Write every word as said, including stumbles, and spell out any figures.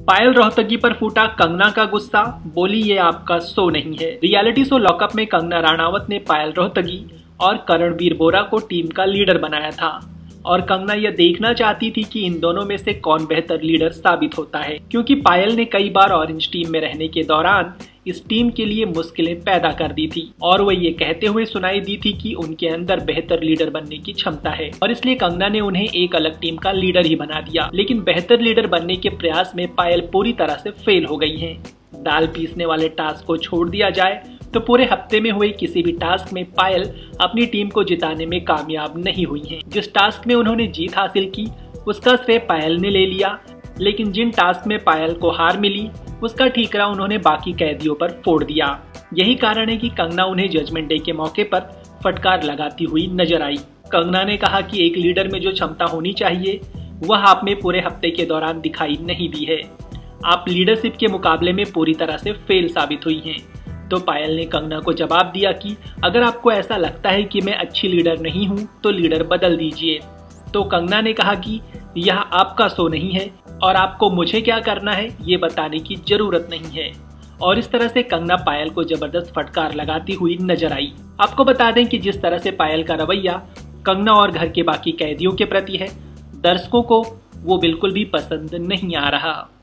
पायल रोहतगी पर फूटा कंगना का गुस्सा, बोली ये आपका शो नहीं है। रियलिटी शो लॉकअप में कंगना राणावत ने पायल रोहतगी और करणवीर बोरा को टीम का लीडर बनाया था और कंगना यह देखना चाहती थी कि इन दोनों में से कौन बेहतर लीडर साबित होता है, क्योंकि पायल ने कई बार ऑरेंज टीम में रहने के दौरान इस टीम के लिए मुश्किलें पैदा कर दी थी और वह ये कहते हुए सुनाई दी थी कि उनके अंदर बेहतर लीडर बनने की क्षमता है और इसलिए कंगना ने उन्हें एक अलग टीम का लीडर ही बना दिया। लेकिन बेहतर लीडर बनने के प्रयास में पायल पूरी तरह से फेल हो गई है। दाल पीसने वाले टास्क को छोड़ दिया जाए तो पूरे हफ्ते में हुए किसी भी टास्क में पायल अपनी टीम को जिताने में कामयाब नहीं हुई हैं। जिस टास्क में उन्होंने जीत हासिल की उसका श्रेय पायल ने ले लिया, लेकिन जिन टास्क में पायल को हार मिली उसका ठीकरा उन्होंने बाकी कैदियों पर फोड़ दिया। यही कारण है कि कंगना उन्हें जजमेंट डे के मौके पर फटकार लगाती हुई नजर आई। कंगना ने कहा कि एक लीडर में जो क्षमता होनी चाहिए वह आप में पूरे हफ्ते के दौरान दिखाई नहीं दी है। आप लीडरशिप के मुकाबले में पूरी तरह से फेल साबित हुई हैं। तो पायल ने कंगना को जवाब दिया कि अगर आपको ऐसा लगता है कि मैं अच्छी लीडर नहीं हूं तो लीडर बदल दीजिए। तो कंगना ने कहा कि यह आपका शो नहीं है और आपको मुझे क्या करना है ये बताने की जरूरत नहीं है। और इस तरह से कंगना पायल को जबरदस्त फटकार लगाती हुई नजर आई। आपको बता दें कि जिस तरह से पायल का रवैया कंगना और घर के बाकी कैदियों के प्रति है, दर्शकों को वो बिल्कुल भी पसंद नहीं आ रहा।